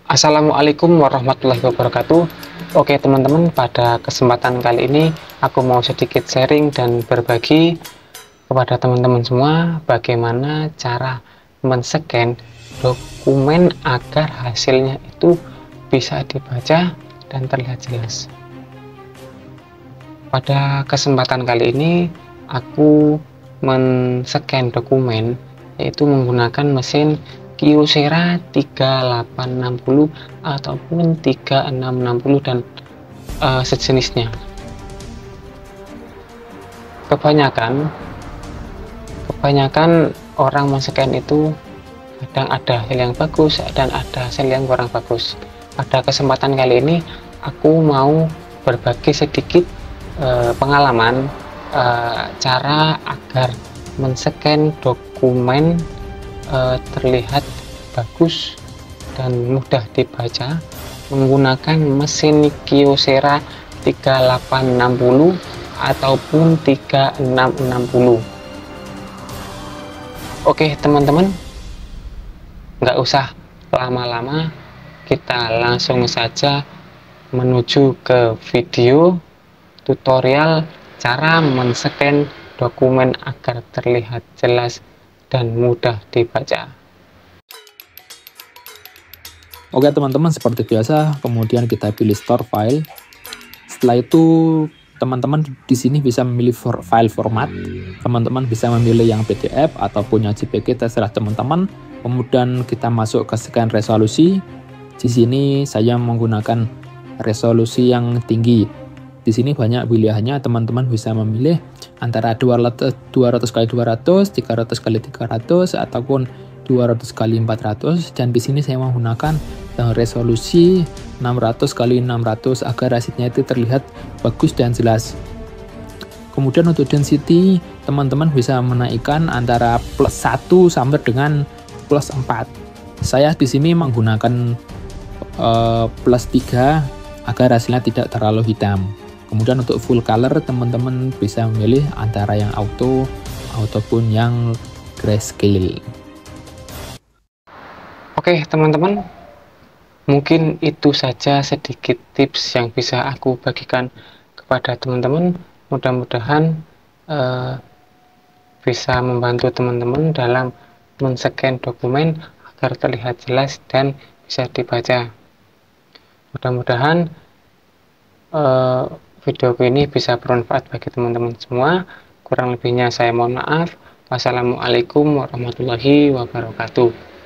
Assalamualaikum warahmatullahi wabarakatuh. Oke teman-teman, pada kesempatan kali ini aku mau sedikit sharing dan berbagi kepada teman-teman semua bagaimana cara men-scan dokumen agar hasilnya itu bisa dibaca dan terlihat jelas. Pada kesempatan kali ini aku men-scan dokumen yaitu menggunakan mesin Kyocera 3860 ataupun 3660 dan sejenisnya. Kebanyakan orang men-scan itu kadang ada hasil yang bagus dan ada hasil yang kurang bagus. Pada kesempatan kali ini aku mau berbagi sedikit pengalaman cara agar men-scan dokumen terlihat bagus dan mudah dibaca menggunakan mesin Kyocera 3860 ataupun 3660. Oke teman-teman, nggak usah lama-lama, kita langsung saja menuju ke video tutorial cara men-scan dokumen agar terlihat jelas dan mudah dibaca. Oke teman-teman, seperti biasa, kemudian kita pilih store file. Setelah itu teman-teman di sini bisa memilih file format. Teman-teman bisa memilih yang PDF ataupun yang JPG, terserah teman-teman. Kemudian kita masuk ke scan resolusi. Di sini saya menggunakan resolusi yang tinggi. Di sini banyak pilihannya, teman-teman bisa memilih antara 200 x 200, 300 x 300 ataupun 200 x 400, dan di sini saya menggunakan resolusi 600 x 600 agar hasilnya itu terlihat bagus dan jelas. Kemudian untuk density, teman-teman bisa menaikkan antara +1 sampai dengan +4. Saya di sini menggunakan +3 agar hasilnya tidak terlalu hitam. Kemudian untuk full color, teman-teman bisa memilih antara yang auto ataupun yang grayscale. Oke teman-teman, mungkin itu saja sedikit tips yang bisa aku bagikan kepada teman-teman. Mudah-mudahan bisa membantu teman-teman dalam men-scan dokumen agar terlihat jelas dan bisa dibaca. Mudah-mudahan video ini bisa bermanfaat bagi teman-teman semua. Kurang lebihnya saya mohon maaf. Wassalamualaikum warahmatullahi wabarakatuh.